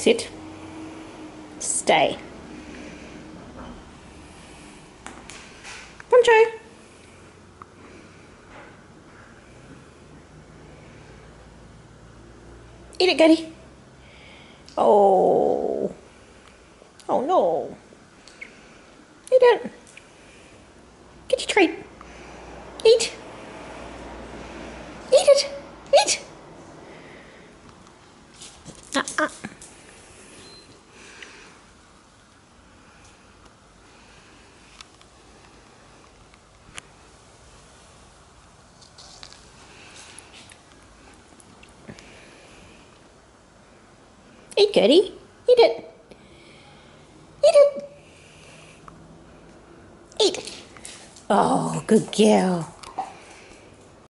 Sit. Stay. Poncho. Eat it, Gertie. Oh. Oh no. Eat it. Get your treat. Eat. Eat it. Eat. Eat, Gertie. Eat it. Eat it. Eat. Oh, good girl.